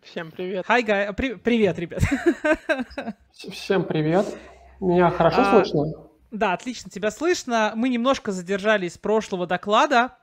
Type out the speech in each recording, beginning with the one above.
Всем привет. Hi, guy. Привет, ребят. Всем привет. Меня хорошо А, слышно? да, отлично тебя слышно. Мы немножко задержались с прошлого доклада.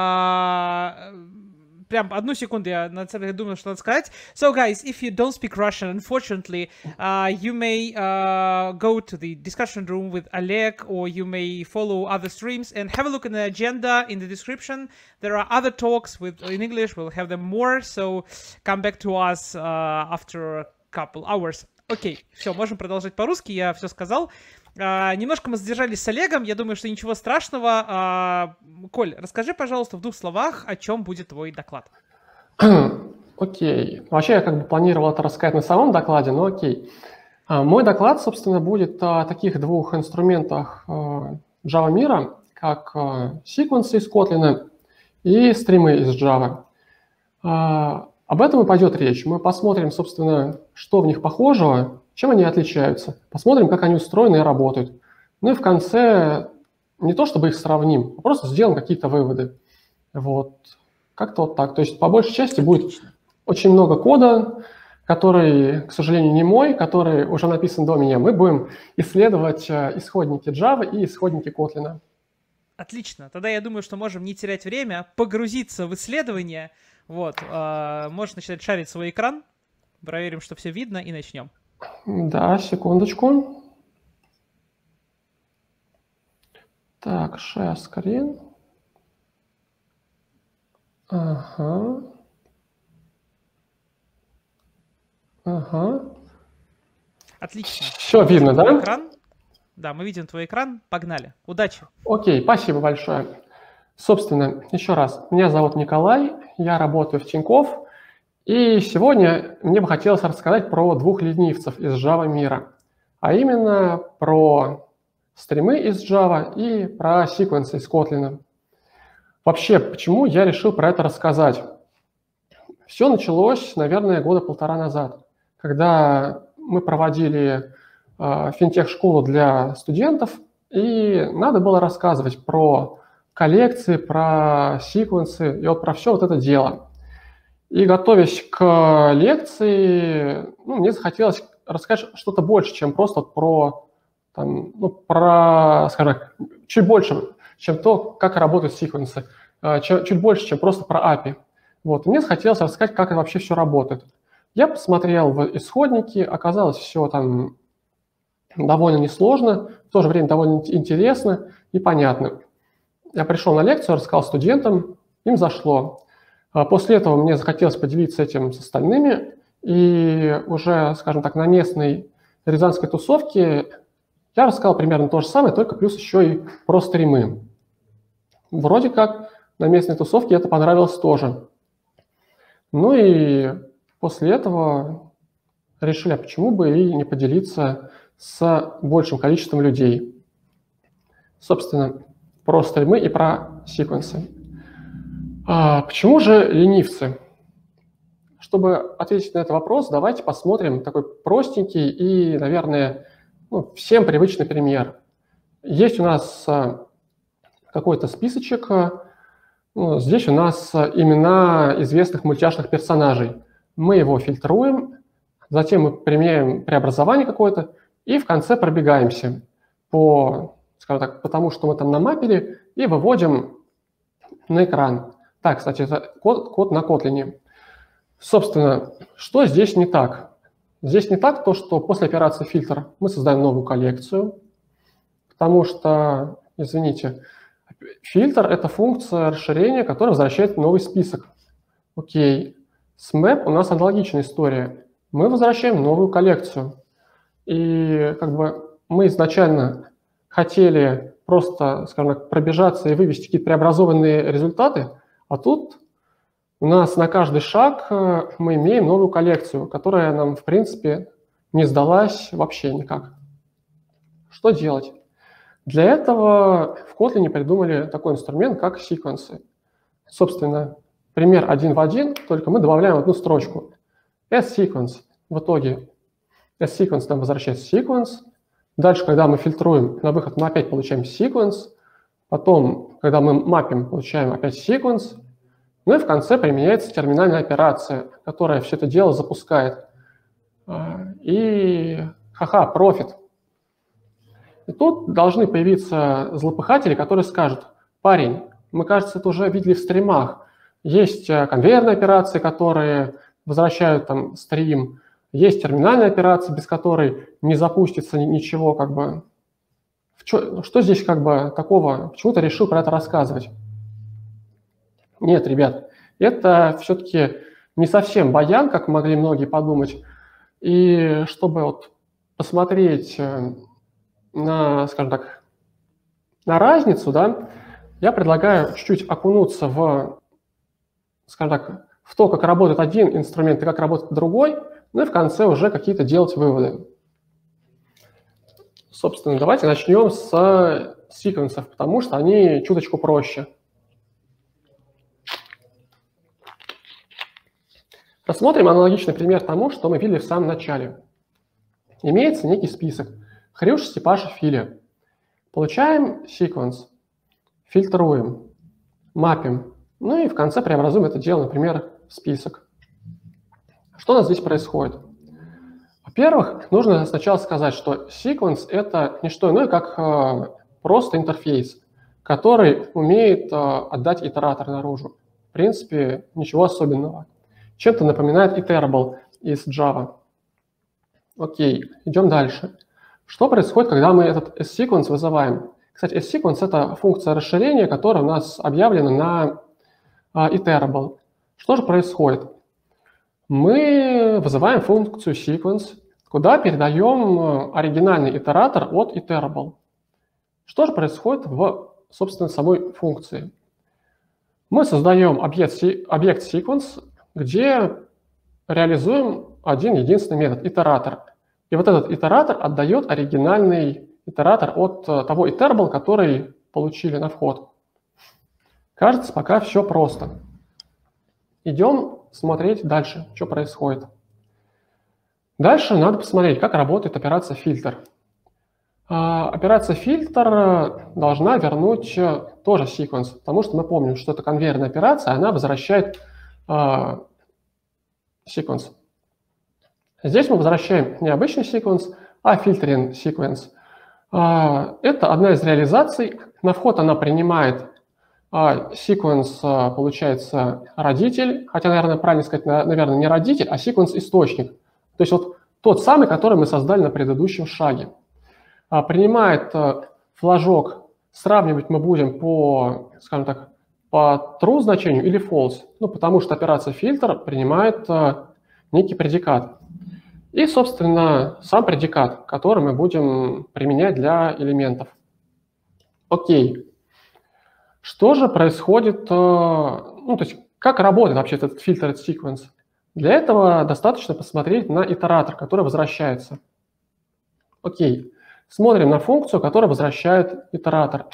Прям одну секунду, я на самом деле думаю, что надо сказать. So, guys, if you don't speak Russian, unfortunately, you may go to the discussion room with Oleg, or you may follow other streams and have a look in the agenda in the description. There are other talks in English. We'll have them more, so come back to us after a couple hours. Окей, все, можем продолжать по-русски, я все сказал. Немножко мы задержались с Олегом, я думаю, что ничего страшного. Коль, расскажи, пожалуйста, в двух словах, о чем будет твой доклад. Окей. Вообще, я как бы планировал это рассказать на самом докладе, но окей. Мой доклад, собственно, будет о таких двух инструментах Java мира, как секвенсы из Kotlin и стримы из Java. Об этом и пойдет речь. Мы посмотрим, собственно, что в них похожего, чем они отличаются. Посмотрим, как они устроены и работают. Ну и в конце не то, чтобы их сравним, а просто сделаем какие-то выводы. Вот. Как-то вот так. То есть по большей части будет очень много кода, который, к сожалению, не мой, который уже написан до меня. Мы будем исследовать исходники Java и исходники Kotlin. Отлично. Тогда я думаю, что можем не терять время, погрузиться в исследование. Вот. Можешь начать шарить свой экран. Проверим, что все видно, и начнем. Да, секундочку. Так, share screen. Ага. Отлично. Все видно, да? Экран. Да, мы видим твой экран. Погнали. Удачи. Окей, спасибо большое. Собственно, еще раз, меня зовут Николай, я работаю в Тинькофф, и сегодня мне бы хотелось рассказать про двух ленивцев из Java мира, а именно про стримы из Java и про секвенсы из Kotlin. Вообще, почему я решил про это рассказать? Все началось, наверное, года полтора назад, когда мы проводили финтех-школу для студентов, и надо было рассказывать про коллекции, про секвенсы и вот про все вот это дело. И готовясь к лекции, мне захотелось рассказать что-то больше, чем просто про, скажем так, чуть больше, чем то, как работают секвенсы, чуть больше, чем просто про API. Вот. Мне захотелось рассказать, как это вообще все работает. Я посмотрел в исходники, оказалось все там довольно несложно, в то же время довольно интересно и понятно. Я пришел на лекцию, рассказал студентам, им зашло. После этого мне захотелось поделиться этим с остальными, и уже, скажем так, на местной рязанской тусовке я рассказал примерно то же самое, только плюс еще и про стримы. Вроде как на местной тусовке это понравилось тоже. Ну и после этого решили, а почему бы и не поделиться с большим количеством людей. Собственно, про стримы и про секвенсы. Почему же ленивцы? Чтобы ответить на этот вопрос, давайте посмотрим такой простенький и, наверное, всем привычный пример. Есть у нас какой-то списочек. Здесь у нас имена известных мультяшных персонажей. Мы его фильтруем, затем мы применяем преобразование какое-то и в конце пробегаемся по, скажем так, по тому, что мы там намапили, и выводим на экран. Так, кстати, это код на Kotlin. Собственно, что здесь не так? Здесь не так то, что после операции фильтр мы создаем новую коллекцию, потому что, извините, фильтр – это функция расширения, которая возвращает новый список. Окей. С map у нас аналогичная история. Мы возвращаем новую коллекцию. И как бы мы изначально хотели просто, скажем так, пробежаться и вывести какие-то преобразованные результаты, а тут у нас на каждый шаг мы имеем новую коллекцию, которая нам, в принципе, не сдалась вообще никак. Что делать? Для этого в Kotlin придумали такой инструмент, как секвенсы. Собственно, пример один в один, только мы добавляем одну строчку. S-sequence. В итоге S-sequence нам возвращает sequence. Дальше, когда мы фильтруем на выход, мы опять получаем sequence. Потом, когда мы маппим, получаем опять sequence. Ну и в конце применяется терминальная операция, которая все это дело запускает. И ха-ха, профит. И тут должны появиться злопыхатели, которые скажут: парень, мы, кажется, это уже видели в стримах. Есть конвейерные операции, которые возвращают там стрим, есть терминальная операция, без которой не запустится ничего, как бы. Что здесь как бы такого? Почему ты решил про это рассказывать? Нет, ребят, это все-таки не совсем баян, как могли многие подумать. И чтобы вот посмотреть на, скажем так, на разницу, да, я предлагаю чуть-чуть окунуться в, скажем так, в то, как работает один инструмент и как работает другой, ну и в конце уже какие-то делать выводы. Собственно, давайте начнем с секвенсов, потому что они чуточку проще. Рассмотрим аналогичный пример тому, что мы видели в самом начале. Имеется некий список: Хрюш, Степаша, Филя. Получаем секвенс, фильтруем, маппим, ну и в конце преобразуем это дело, например, в список. Что у нас здесь происходит? Во-первых, нужно сначала сказать, что секвенс — это не что иное, как просто интерфейс, который умеет отдать итератор наружу. В принципе, ничего особенного. Чем-то напоминает iterable из Java. Окей, идем дальше. Что происходит, когда мы этот sSequence вызываем? Кстати, sSequence — это функция расширения, которая у нас объявлена на iterable. Что же происходит? Мы вызываем функцию sequence, куда передаем оригинальный итератор от iterable. Что же происходит в, собственно, самой функции? Мы создаем объект sequence, где реализуем один единственный метод — итератор. И вот этот итератор отдает оригинальный итератор от того iterable, который получили на вход. Кажется, пока все просто. Идем смотреть дальше, что происходит. Дальше надо посмотреть, как работает операция фильтр. Операция фильтр должна вернуть тоже sequence, потому что мы помним, что это конвейерная операция, она возвращает sequence. Здесь мы возвращаем не обычный sequence, а filtering sequence. Это одна из реализаций. На вход она принимает sequence, получается, родитель, хотя, наверное, правильно сказать, наверное, не родитель, а sequence источник. То есть вот тот самый, который мы создали на предыдущем шаге. Принимает флажок, сравнивать мы будем по, скажем так, по true значению или false, ну, потому что операция фильтр принимает некий предикат. И, собственно, сам предикат, который мы будем применять для элементов. Окей. Что же происходит, ну, то есть как работает вообще этот filtered sequence? Для этого достаточно посмотреть на итератор, который возвращается. Окей. Смотрим на функцию, которая возвращает итератор.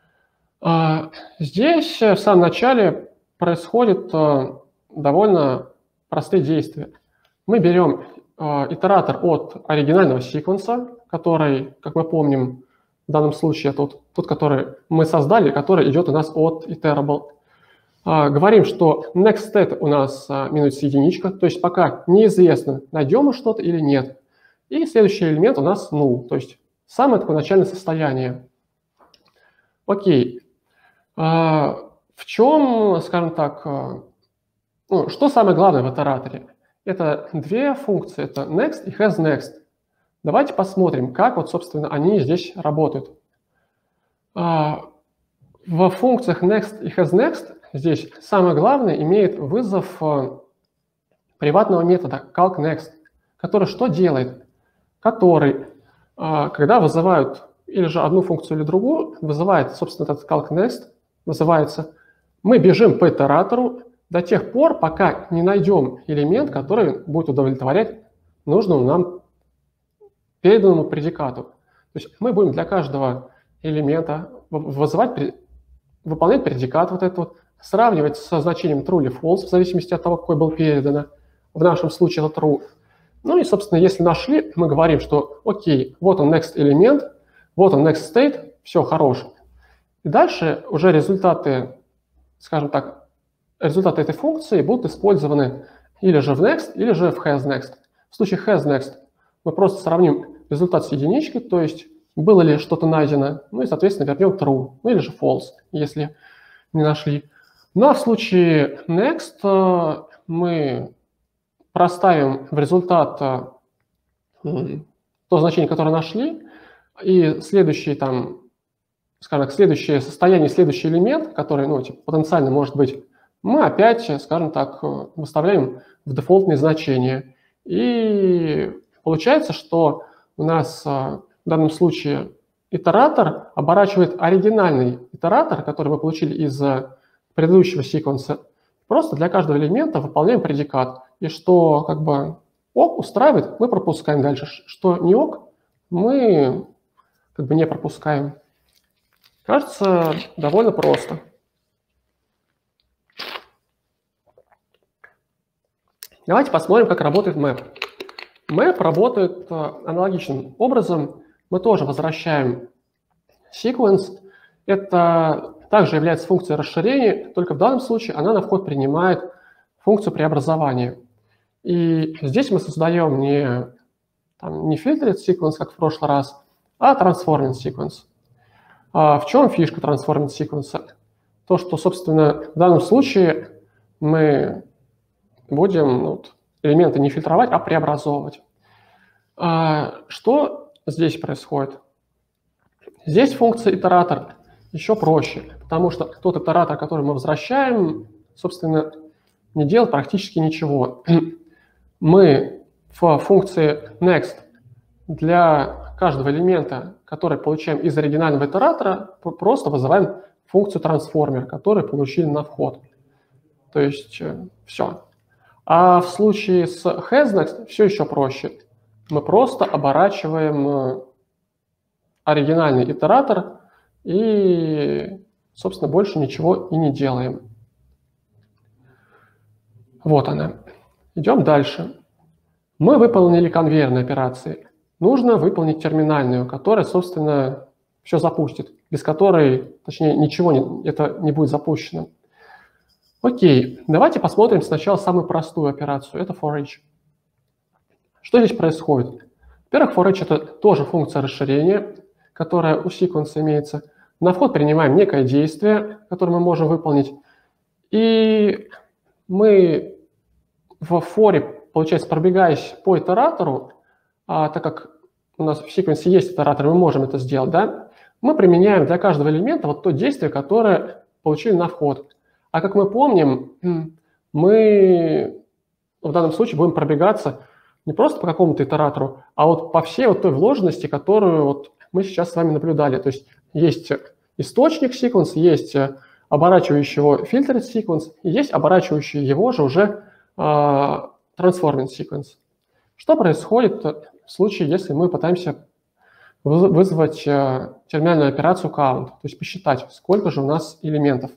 Здесь в самом начале происходит довольно простые действия. Мы берем итератор от оригинального секвенса, который, как мы помним, в данном случае тот, который мы создали, который идет у нас от iterable. Говорим, что next state у нас минус единичка, то есть пока неизвестно, найдем мы что-то или нет. И следующий элемент у нас null, то есть самое такое начальное состояние. Окей. В чем, скажем так, ну, что самое главное в итераторе? Это две функции, это next и hasNext. Давайте посмотрим, как вот, собственно, они здесь работают. В функциях next и hasNext здесь самое главное имеет вызов приватного метода calcNext, который что делает? Который, когда вызывают или же одну функцию, или другую, вызывает, собственно, этот calcNext, вызывается. Мы бежим по итератору до тех пор, пока не найдем элемент, который будет удовлетворять нужному нам переданному предикату. То есть мы будем для каждого элемента выполнять предикат вот этот вот, сравнивать со значением true или false, в зависимости от того, какой был передано. В нашем случае это true. Ну и, собственно, если нашли, мы говорим, что окей, вот он next элемент, вот он next state, все, хорош. И дальше уже результаты, скажем так, результаты этой функции будут использованы или же в next, или же в hasNext. В случае hasNext мы просто сравним результат с единичкой, то есть было ли что-то найдено, ну и, соответственно, вернем true, ну или же false, если не нашли. Ну а в случае next мы проставим в результат то значение, которое нашли, и следующий там, скажем так, следующее состояние, следующий элемент, который, ну, типа, потенциально может быть, мы опять, скажем так, выставляем в дефолтные значения. И получается, что у нас в данном случае итератор оборачивает оригинальный итератор, который мы получили из предыдущего секвенса. Просто для каждого элемента выполняем предикат. И что как бы ок устраивает, мы пропускаем дальше. Что не ок, мы как бы не пропускаем. Кажется, довольно просто. Давайте посмотрим, как работает map. Map работает аналогичным образом. Мы тоже возвращаем sequence. Это также является функцией расширения, только в данном случае она на вход принимает функцию преобразования. И здесь мы создаем не filtered sequence, как в прошлый раз, а transforming sequence. В чем фишка transforming sequence? То, что, собственно, в данном случае мы будем элементы не фильтровать, а преобразовывать. Что здесь происходит? Здесь функция итератор еще проще, потому что тот итератор, который мы возвращаем, собственно, не делает практически ничего. Мы в функции next для каждого элемента, который получаем из оригинального итератора, просто вызываем функцию transformer, которую получили на вход. То есть все. А в случае с hasNext все еще проще. Мы просто оборачиваем оригинальный итератор и, собственно, больше ничего и не делаем. Вот она. Идем дальше. Мы выполнили конвейерные операции. Нужно выполнить терминальную, которая, собственно, все запустит, без которой, точнее, ничего это не будет запущено. Окей, давайте посмотрим сначала самую простую операцию. Это for each. Что здесь происходит? Во-первых, for each – это тоже функция расширения, которая у секвенса имеется. На вход принимаем некое действие, которое мы можем выполнить. И мы в форе, получается, пробегаясь по итератору, так как у нас в секвенсе есть итератор, мы можем это сделать, да, мы применяем для каждого элемента вот то действие, которое получили на вход. А как мы помним, мы в данном случае будем пробегаться не просто по какому-то итератору, а вот по всей вот той вложенности, которую вот мы сейчас с вами наблюдали. То есть есть источник секвенс, есть оборачивающий его filtered sequence, и есть оборачивающий его же уже transforming sequence. Что происходит в случае, если мы пытаемся вызвать терминальную операцию count, то есть посчитать, сколько же у нас элементов?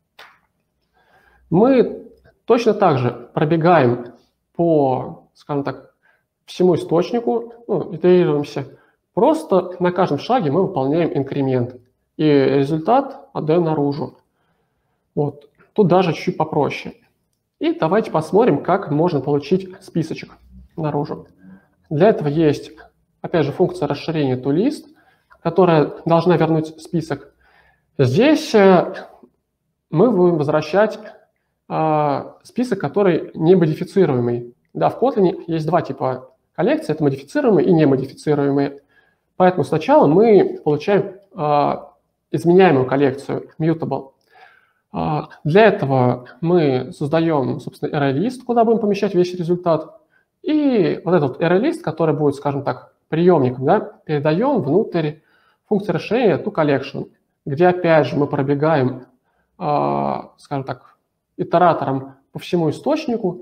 Мы точно так же пробегаем по, скажем так, всему источнику, итерируемся. Просто на каждом шаге мы выполняем инкремент, и результат отдаем наружу. Вот. Тут даже чуть попроще. И давайте посмотрим, как можно получить списочек наружу. Для этого есть, опять же, функция расширения toList, которая должна вернуть список. Здесь мы будем возвращать список, который не модифицируемый. Да, в Kotlin есть два типа коллекций, это модифицируемые и немодифицируемые. Поэтому сначала мы получаем изменяемую коллекцию, mutable. Для этого мы создаем, собственно, ArrayList, куда будем помещать весь результат. И вот этот ArrayList, который будет, скажем так, приемником, да, передаем внутрь функции расширения toCollection, где опять же мы пробегаем, скажем так, итератором по всему источнику,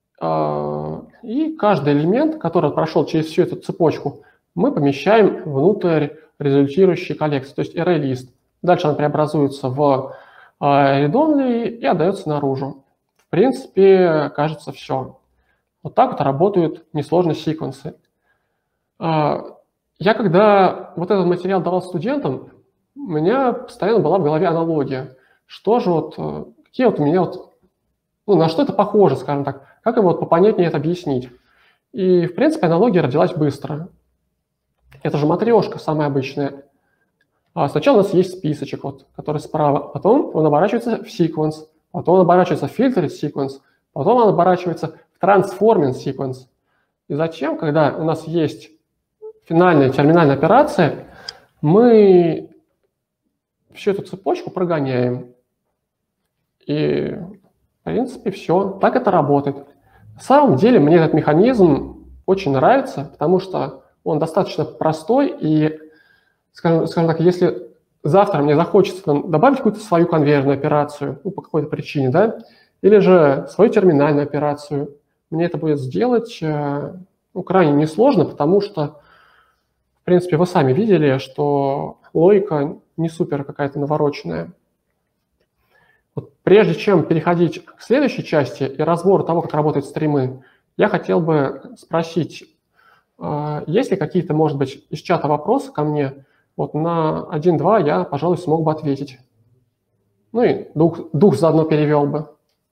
и каждый элемент, который прошел через всю эту цепочку, мы помещаем внутрь результирующей коллекции, то есть ArrayList. Дальше он преобразуется в read-only и отдается наружу. В принципе, кажется, все. Вот так вот работают несложные секвенсы. Я когда вот этот материал давал студентам, у меня постоянно была в голове аналогия. Что же какие вот у меня ну, на что это похоже, скажем так, как им вот попонятнее это объяснить. И, в принципе, аналогия родилась быстро. Это же матрешка самая обычная. Сначала у нас есть списочек, вот, который справа, потом он оборачивается в sequence, потом он оборачивается в filtered sequence, потом он оборачивается в transforming sequence. И зачем, когда у нас есть финальная терминальная операция, мы всю эту цепочку прогоняем. И, в принципе, все. Так это работает. На самом деле, мне этот механизм очень нравится, потому что он достаточно простой, и, скажем так, если завтра мне захочется добавить какую-то свою конвейерную операцию, ну, по какой-то причине, да, или же свою терминальную операцию, мне это будет сделать ну, крайне несложно, потому что, в принципе, вы сами видели, что логика не супер какая-то навороченная. Вот прежде чем переходить к следующей части и разбору того, как работают стримы, я хотел бы спросить, есть ли какие-то, может быть, из чата вопросы ко мне? Вот на 1-2 я, пожалуй, смог бы ответить. Ну и дух заодно перевел бы.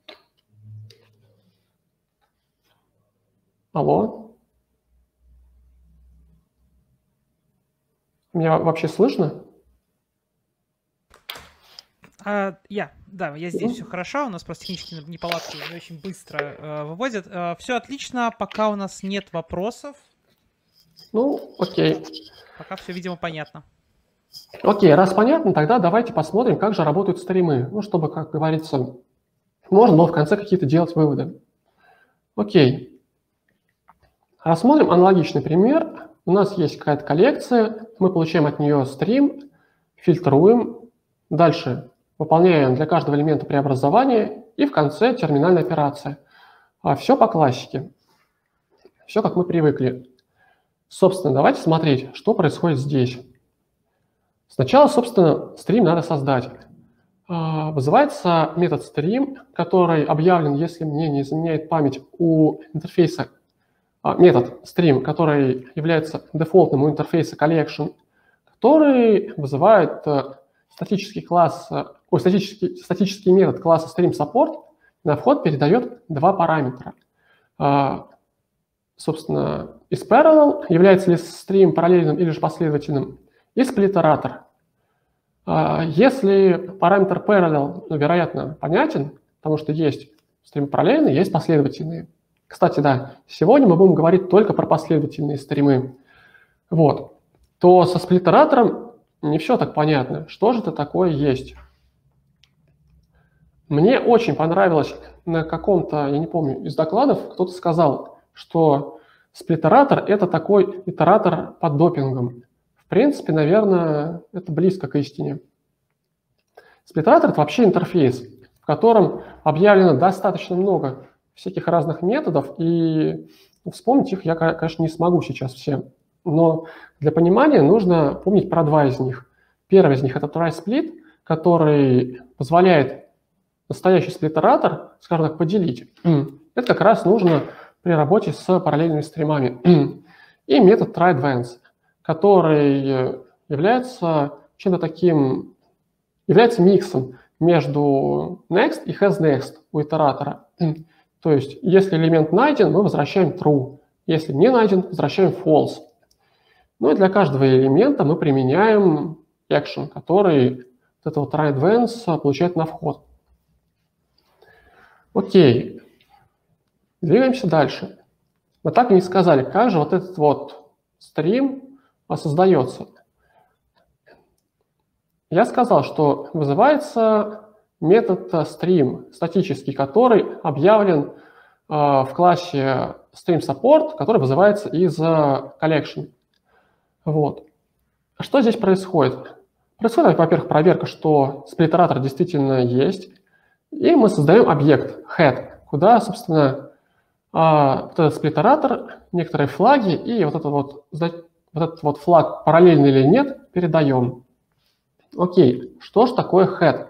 Алло? Меня вообще слышно? Да, я здесь, все хорошо, у нас просто технические неполадки не очень быстро выводят. Все отлично, пока у нас нет вопросов. Ну, окей. Пока все, видимо, понятно. Окей, раз понятно, тогда давайте посмотрим, как же работают стримы. Ну, чтобы, как говорится, можно было в конце какие-то делать выводы. Окей. Рассмотрим аналогичный пример. У нас есть какая-то коллекция, мы получаем от нее стрим, фильтруем, дальше выполняем для каждого элемента преобразование и в конце терминальная операция. Все по классике. Все, как мы привыкли. Собственно, давайте смотреть, что происходит здесь. Сначала, собственно, стрим надо создать. Вызывается метод stream, который объявлен, если мне не изменяет память, у интерфейса. Метод stream, который является дефолтным у интерфейса collection, который вызывает статический метод класса stream_support, на вход передает два параметра. Собственно, isParallel, является ли стрим параллельным или же последовательным, и сплиттератор. Если параметр parallel, ну, вероятно, понятен, потому что есть стримы параллельные, есть последовательные. Кстати, да, сегодня мы будем говорить только про последовательные стримы. Вот. То со сплиттератором не все так понятно. Что же это такое есть? Мне очень понравилось на каком-то, я не помню, из докладов кто-то сказал, что сплиттератор – это такой итератор под допингом. В принципе, наверное, это близко к истине. Сплиттератор – это вообще интерфейс, в котором объявлено достаточно много всяких разных методов, и вспомнить их я, конечно, не смогу сейчас все. Но для понимания нужно помнить про два из них. Первый из них – это try_split, который позволяет настоящий сплиттератор, скажем так, поделить. Это как раз нужно при работе с параллельными стримами. И метод try_advance, который является чем-то таким, является миксом между next и hasNext у итератора. То есть, если элемент найден, мы возвращаем true. Если не найден, возвращаем false. Ну и для каждого элемента мы применяем action, который вот этого try_advance получает на вход. Окей. Двигаемся дальше. Мы так и не сказали, как же вот этот вот стрим создается. Я сказал, что вызывается метод stream статический, который объявлен в классе stream_support, который вызывается из collection. Вот. Что здесь происходит? Происходит, во-первых, проверка, что сплиттератор действительно есть, и мы создаем объект head, куда, собственно, вот этот сплиттератор, некоторые флаги и вот этот вот флаг параллельный или нет передаем. Окей, что же такое head?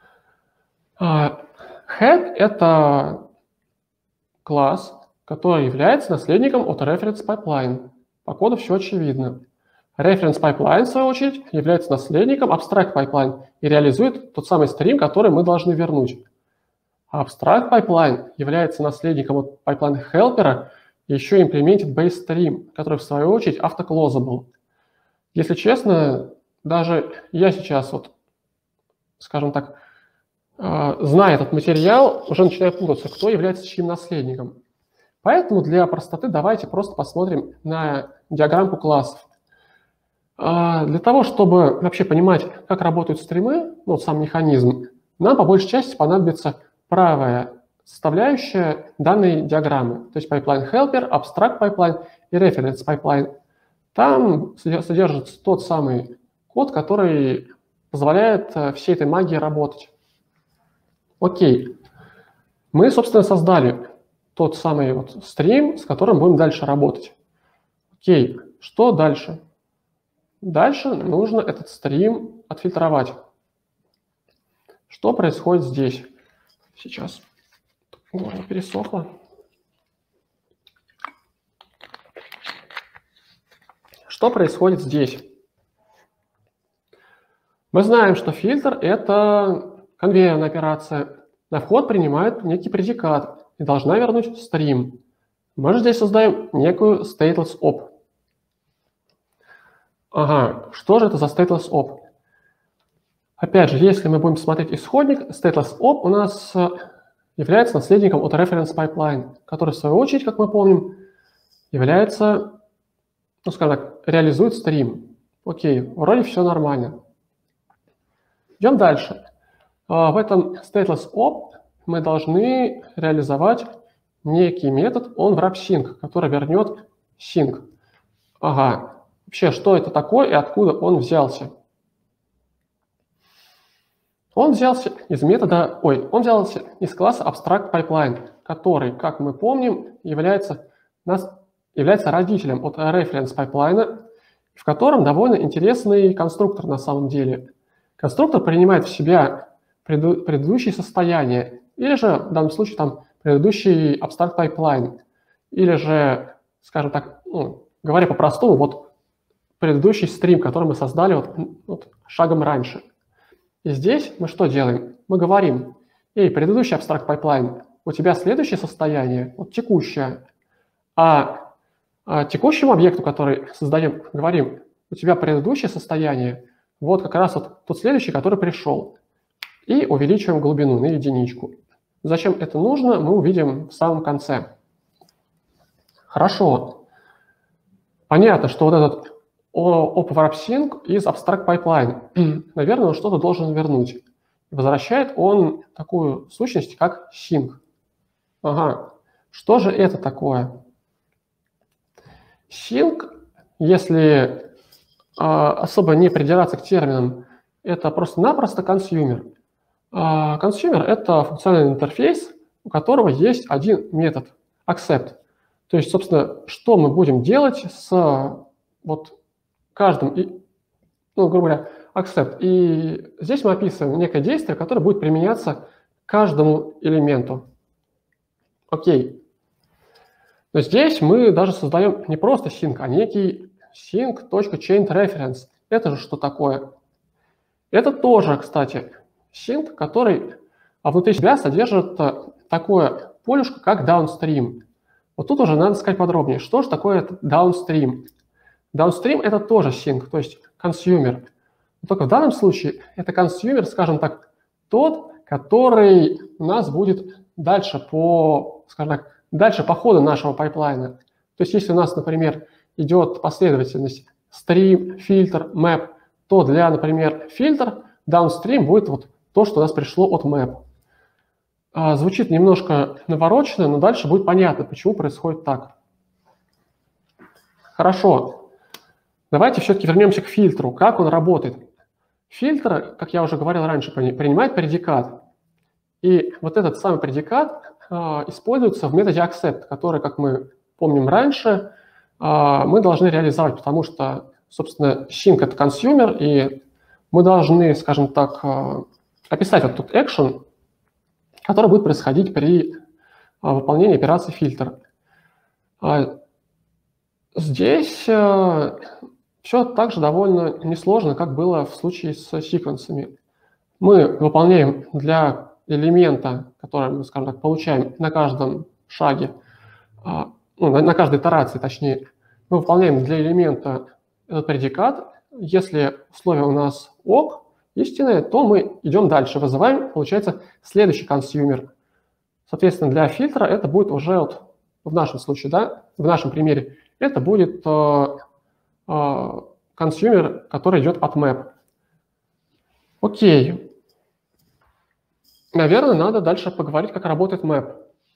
Head – это класс, который является наследником от reference pipeline. По коду все очевидно. Reference pipeline, в свою очередь, является наследником abstract pipeline и реализует тот самый стрим, который мы должны вернуть. А abstract pipeline является наследником от pipeline helper и еще implemented base stream, который в свою очередь автоклозабл. Если честно, даже я сейчас, вот, скажем так, зная этот материал, уже начинаю путаться, кто является чьим наследником. Поэтому для простоты давайте просто посмотрим на диаграмму классов. Для того, чтобы вообще понимать, как работают стримы, ну, сам механизм, нам по большей части понадобится правая составляющая данной диаграммы, то есть pipeline helper, abstract pipeline и reference pipeline. Там содержится тот самый код, который позволяет всей этой магии работать. Окей. Мы, собственно, создали тот самый вот стрим, с которым будем дальше работать. Окей. Что дальше? Дальше нужно этот стрим отфильтровать. Что происходит здесь? Сейчас. Горло пересохло. Что происходит здесь? Мы знаем, что фильтр – это конвейерная операция. На вход принимает некий предикат и должна вернуть стрим. Мы же здесь создаем некую stateless op. Ага, что же это за stateless op? Опять же, если мы будем смотреть исходник, stateless op у нас является наследником от reference pipeline, который, в свою очередь, как мы помним, является, ну, скажем так, реализует стрим. Окей, вроде все нормально. Идем дальше. В этом stateless op мы должны реализовать некий метод onWrapSync, который вернет sync. Ага, вообще, что это такое и откуда он взялся? Он взялся из метода, он взялся из класса abstract pipeline, который, как мы помним, является родителем от reference pipeline, в котором довольно интересный конструктор на самом деле. Конструктор принимает в себя предыдущее состояние, или же в данном случае там предыдущий abstract pipeline, или же, скажем так, ну, говоря по-простому, вот предыдущий стрим, который мы создали вот шагом раньше. И здесь мы что делаем? Мы говорим, эй, предыдущий abstract pipeline, у тебя следующее состояние, вот текущее, а текущему объекту, который создаем, говорим, у тебя предыдущее состояние, вот как раз вот тот следующий, который пришел. И увеличиваем глубину на единичку. Зачем это нужно, мы увидим в самом конце. Хорошо. Понятно, что вот этот onWrapSync из abstract pipeline, наверное, он что-то должен вернуть. Возвращает он такую сущность, как sync. Ага. Что же это такое? Sync, если особо не придираться к терминам, это просто-напросто consumer. Consumer – это функциональный интерфейс, у которого есть один метод – accept. То есть, собственно, что мы будем делать с вот каждым, ну, грубо говоря, accept. И здесь мы описываем некое действие, которое будет применяться к каждому элементу. Окей. Но здесь мы даже создаем не просто sync, а некий sync.chainReference. Это же что такое? Это тоже, кстати, sync, который внутри себя содержит такое полюшко, как downstream. Вот тут уже надо сказать подробнее, что же такое этот downstream. Downstream – это тоже sync, то есть consumer. Но только в данном случае это consumer, скажем так, тот, который у нас будет дальше по, скажем так, дальше по ходу нашего пайплайна. То есть если у нас, например, идет последовательность stream, фильтр, map, то для, например, фильтр downstream будет вот то, что у нас пришло от map. Звучит немножко навороченно, но дальше будет понятно, почему происходит так. Хорошо. Давайте все-таки вернемся к фильтру. Как он работает? Фильтр, как я уже говорил раньше, принимает предикат. И вот этот самый предикат используется в методе accept, который, как мы помним раньше, мы должны реализовать, потому что, собственно, sync – это consumer, и мы должны, скажем так, описать вот тут action, который будет происходить при выполнении операции фильтр. Здесь все также довольно несложно, как было в случае с секвенсами. Мы выполняем для элемента, который мы, скажем так, получаем на каждом шаге, ну, на каждой итерации, точнее, мы выполняем для элемента этот предикат. Если условие у нас ок, истинное, то мы идем дальше, вызываем, получается, следующий консюмер. Соответственно, для фильтра это будет уже, вот, в нашем случае, да, в нашем примере, это будет консюмер, который идет от map. Окей. Наверное, надо дальше поговорить, как работает map.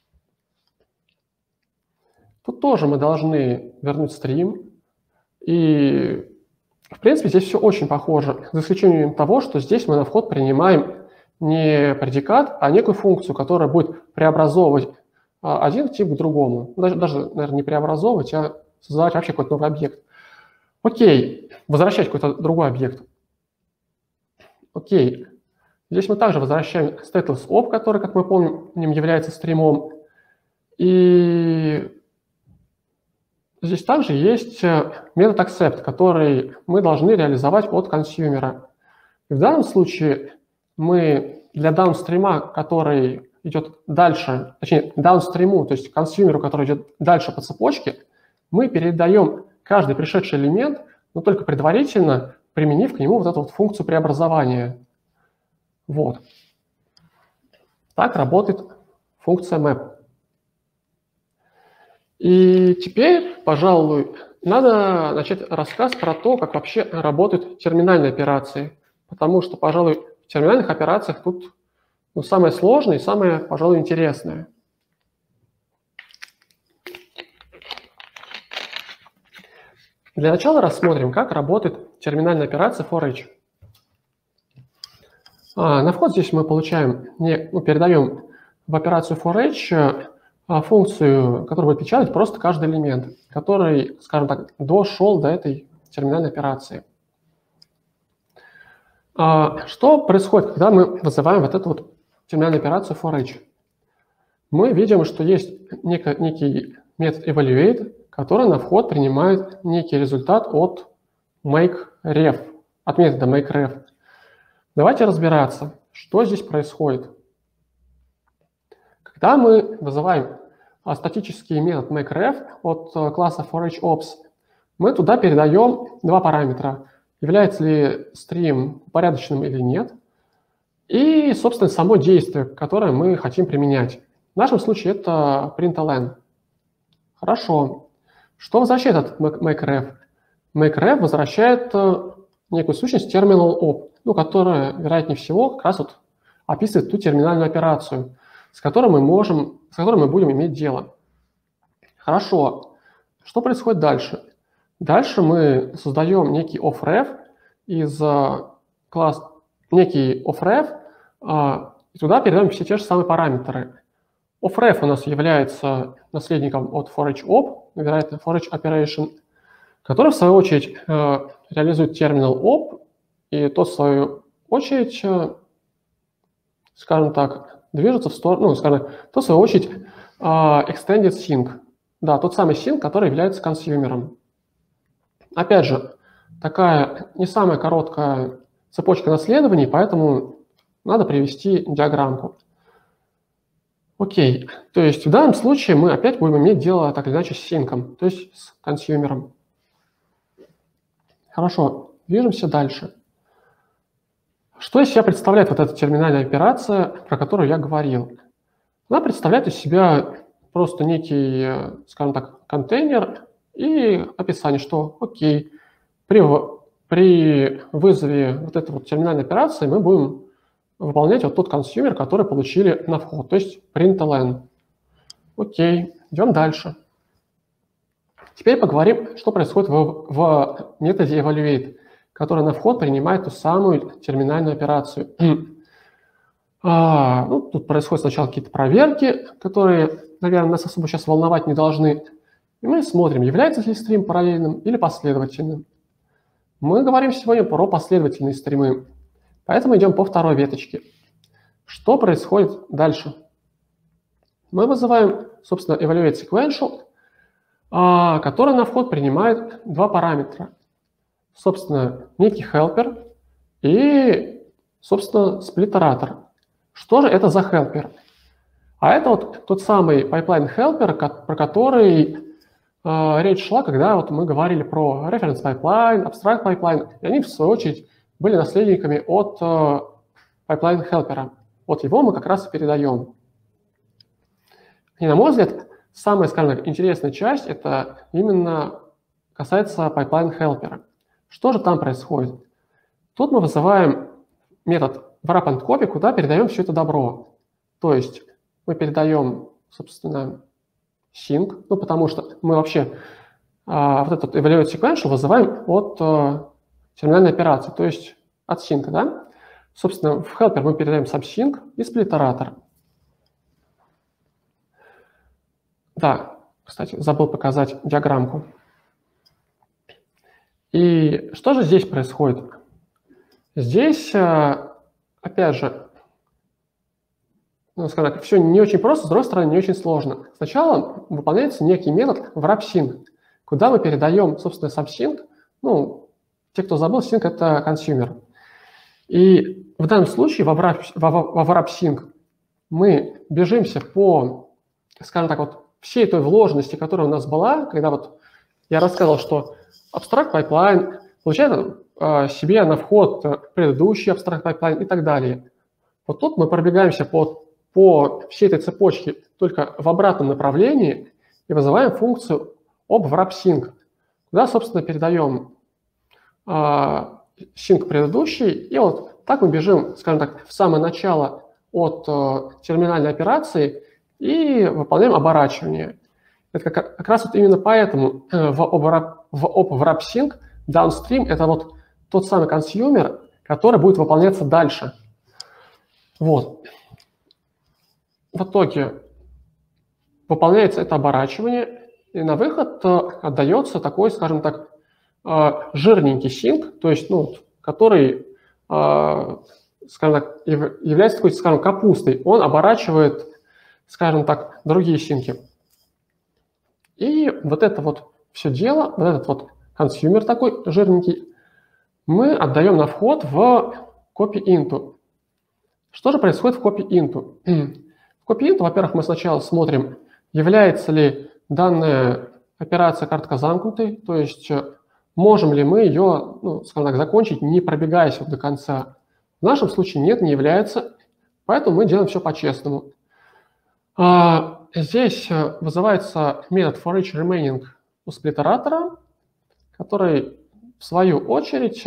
Тут тоже мы должны вернуть стрим. И, в принципе, здесь все очень похоже, за исключением того, что здесь мы на вход принимаем не предикат, а некую функцию, которая будет преобразовывать один тип к другому. Даже, наверное, не преобразовывать, а создавать вообще какой-то новый объект. Окей, возвращать какой-то другой объект. Окей, здесь мы также возвращаем stateless op, который, как мы помним, является стримом. И здесь также есть метод accept, который мы должны реализовать от консюмера. И в данном случае мы для даунстрима, который идет дальше, точнее, даунстриму, то есть консюмеру, который идет дальше по цепочке, мы передаем каждый пришедший элемент, но только предварительно применив к нему вот эту вот функцию преобразования. Вот. Так работает функция map. И теперь, пожалуй, надо начать рассказ про то, как вообще работают терминальные операции. Потому что, пожалуй, в терминальных операциях тут самое сложное и самое, пожалуй, интересное. Для начала рассмотрим, как работает терминальная операция for each. На вход здесь мы получаем, передаем в операцию for each функцию, которая будет печатать просто каждый элемент, который, скажем так, дошел до этой терминальной операции. Что происходит, когда мы вызываем вот эту вот терминальную операцию for each? Мы видим, что есть некий метод evaluate, который на вход принимает некий результат от makeRef, от метода makeRef. Давайте разбираться, что здесь происходит. Когда мы вызываем статический метод makeRef от класса forEachOps, мы туда передаем два параметра. Является ли стрим упорядоченным или нет, и, собственно, само действие, которое мы хотим применять. В нашем случае это println. Хорошо. Что возвращает этот makeRef? makeRef возвращает некую сущность terminalOp, которая, вероятнее всего, как раз вот описывает ту терминальную операцию, с которой мы будем иметь дело. Хорошо. Что происходит дальше? Дальше мы создаем некий offref из класса, некий offref, и туда передаем все те же самые параметры. Offref у нас является наследником от forEachOp, вероятно, forEachOperation, который, в свою очередь, реализует терминал op, и тот, в свою очередь, скажем так, движется в сторону, тот, в свою очередь, extended sync. Да, тот самый sync, который является консюмером. Опять же, такая не самая короткая цепочка наследований, поэтому надо привести диаграммку. Окей, то есть в данном случае мы опять будем иметь дело так или иначе с синком, то есть с консюмером. Хорошо, движемся дальше. Что из себя представляет вот эта терминальная операция, про которую я говорил? Она представляет из себя просто некий, скажем так, контейнер и описание, что окей, при вызове вот этой вот терминальной операции мы будем выполнять вот тот консюмер, который получили на вход, то есть println. Окей, идем дальше. Теперь поговорим, что происходит в методе evaluate, который на вход принимает ту самую терминальную операцию. Тут происходят сначала какие-то проверки, которые, наверное, нас особо сейчас волновать не должны. И мы смотрим, является ли стрим параллельным или последовательным. Мы говорим сегодня про последовательные стримы, поэтому идем по второй веточке. Что происходит дальше? Мы вызываем, собственно, evaluate sequential, который на вход принимает два параметра. Собственно, некий helper и, собственно, сплитератор. Что же это за helper? А это вот тот самый pipeline helper, про который речь шла, когда вот мы говорили про reference pipeline, abstract pipeline, и они, в свою очередь, были наследниками от pipeline helper. Вот его мы как раз и передаем. И, на мой взгляд, самая, скажем так, интересная часть, это именно касается pipeline helper. Что же там происходит? Тут мы вызываем метод wrap and copy, куда передаем все это добро. То есть мы передаем, собственно, sync, ну, потому что мы вообще вот этот evaluate sequential вызываем от терминальной операции, то есть от sync, да? Собственно, в helper мы передаем subsync и сплит-оратор. Да, кстати, забыл показать диаграммку. И что же здесь происходит? Здесь, опять же, ну, скажем так, все не очень просто, с другой стороны, не очень сложно. Сначала выполняется некий метод wrap-sync, куда мы передаем, собственно, subsync. Ну, те, кто забыл, sync — это consumer. И в данном случае во wrap-sync мы бежимся по, скажем так, вот всей той вложенности, которая у нас была, когда вот я рассказывал, что abstract pipeline получает себе на вход предыдущий abstract pipeline и так далее. Вот тут мы пробегаемся по всей этой цепочке только в обратном направлении и вызываем функцию obwrap-sync, куда, собственно, передаем sync предыдущий, и вот так мы бежим, скажем так, в самое начало от терминальной операции и выполняем оборачивание. Это как раз вот именно поэтому в obwrap-sync downstream — это вот тот самый консюмер, который будет выполняться дальше. Вот. В итоге выполняется это оборачивание, и на выход отдается такой, скажем так, жирненький sync, то есть, ну, который, скажем так, является такой, скажем, капустой. Он оборачивает, скажем так, другие синки. И вот это вот все дело, вот этот вот консюмер такой жирненький, мы отдаем на вход в copy-into. Что же происходит в copy-into? В copy-into, во-первых, мы сначала смотрим, является ли данная операция картка замкнутой, то есть можем ли мы ее, ну, скажем так, закончить, не пробегаясь до конца. В нашем случае нет, не является, поэтому мы делаем все по-честному. Здесь вызывается метод for each remaining у сплит-оратора, который, в свою очередь,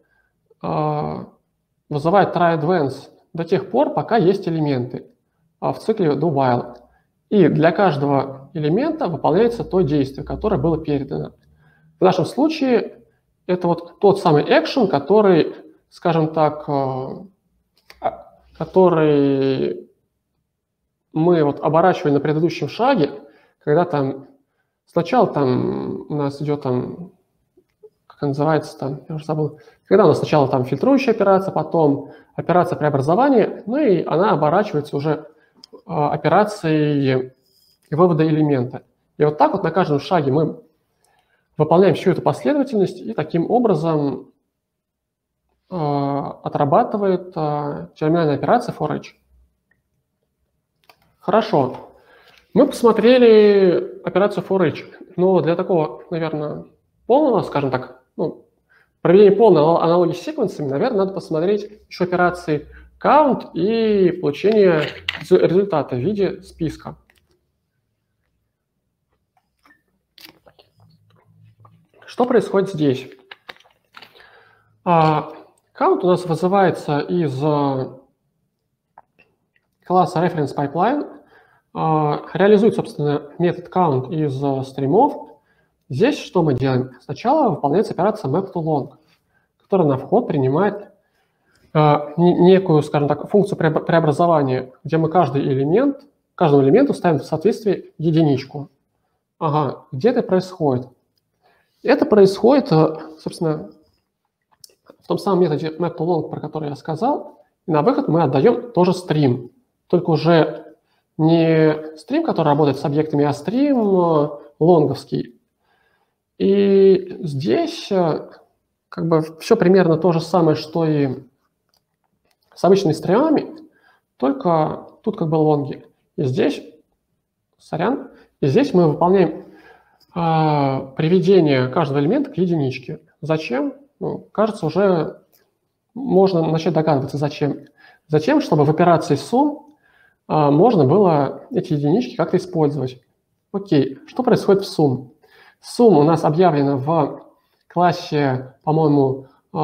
вызывает try-advance до тех пор, пока есть элементы в цикле do-while. И для каждого элемента выполняется то действие, которое было передано. В нашем случае это вот тот самый action, который, скажем так, который мы вот оборачивали на предыдущем шаге, когда там сначала там у нас идет там, как называется там, я уже забыл, когда у нас сначала там фильтрующая операция, потом операция преобразования, ну и она оборачивается уже операцией вывода элемента. И вот так вот на каждом шаге мы выполняем всю эту последовательность, и таким образом отрабатывает терминальная операция for each. Хорошо. Мы посмотрели операцию for each, но для такого, наверное, полного, скажем так, ну, проведения полной аналогии с секвенсами, наверное, надо посмотреть еще операции count и получение результата в виде списка. Что происходит здесь? Count у нас вызывается из класса reference pipeline, реализует, собственно, метод count из стримов. Здесь что мы делаем? Сначала выполняется операция map to long, которая на вход принимает некую, скажем так, функцию преобразования, где мы каждому элементу ставим в соответствии единичку. Ага, где это происходит? Это происходит, собственно, в том самом методе map to long, про который я сказал. И на выход мы отдаем тоже стрим, только уже не стрим, который работает с объектами, а стрим лонговский. И здесь как бы все примерно то же самое, что и с обычными стримами, только тут как бы лонги. И здесь, сорян, и здесь мы выполняем приведение каждого элемента к единичке. Зачем? Ну, кажется, уже можно начать догадываться, зачем. Затем, чтобы в операции сум можно было эти единички как-то использовать. Окей, что происходит в сум? Сум у нас объявлено в классе, по-моему,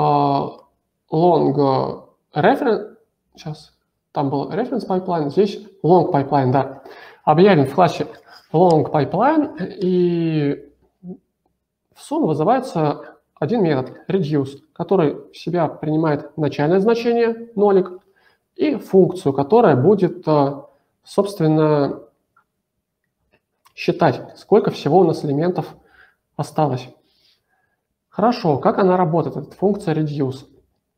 long reference. Сейчас, там был reference pipeline, здесь long pipeline, да. Объявлен в классе long pipeline, и в сум вызывается один метод reduce, который в себя принимает начальное значение, нолик, и функцию, которая будет, собственно, считать, сколько всего у нас элементов осталось. Хорошо, как она работает, эта функция reduce?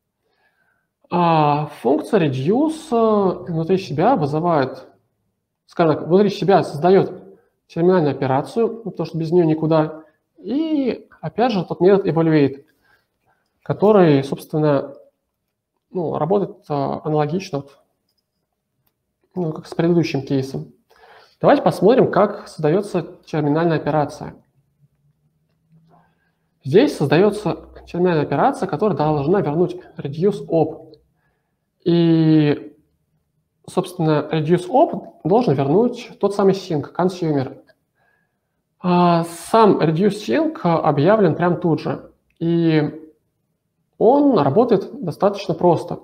Функция reduce внутри себя вызывает, скажем так, внутри себя создает терминальную операцию, потому что без нее никуда, и опять же тот метод evaluate, который, собственно, работает аналогично, как с предыдущим кейсом. Давайте посмотрим, как создается терминальная операция. Здесь создается терминальная операция, которая должна вернуть reduce op. И, собственно, reduce op должен вернуть тот самый sync, consumer. Сам reduce sync объявлен прямо тут же. И он работает достаточно просто.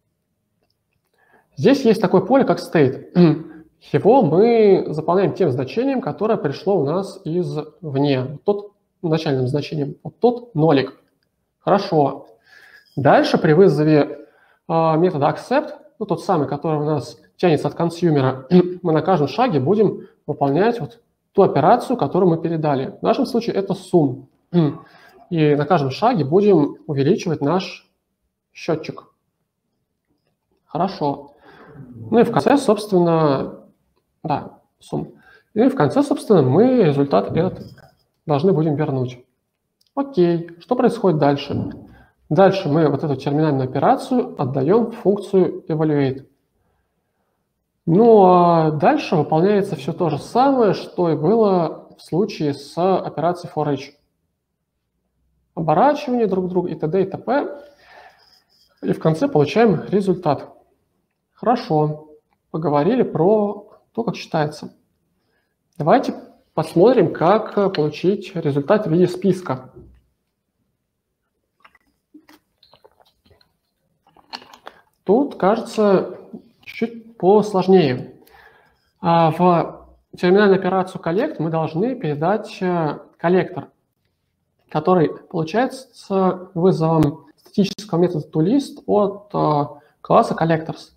Здесь есть такое поле, как state. Его мы заполняем тем значением, которое пришло у нас извне. Тот начальным значением. Вот тот нолик. Хорошо. Дальше при вызове метода accept, тот самый, который у нас тянется от консюмера, мы на каждом шаге будем выполнять вот ту операцию, которую мы передали. В нашем случае это sum. И на каждом шаге будем увеличивать наш счетчик. Хорошо. Ну и в конце, собственно, да, sum. И в конце, собственно, мы результат этот должны будем вернуть. Окей, что происходит дальше? Дальше мы вот эту терминальную операцию отдаем в функцию evaluate. Ну а дальше выполняется все то же самое, что и было в случае с операцией for each. Оборачивание друг друга и т.д. и т.п. И в конце получаем результат. Хорошо, поговорили про то, как считается. Давайте посмотрим, как получить результат в виде списка. Тут, кажется, чуть посложнее. В терминальную операцию collect мы должны передать коллектор, который получается с вызовом статического метода toList от класса collectors.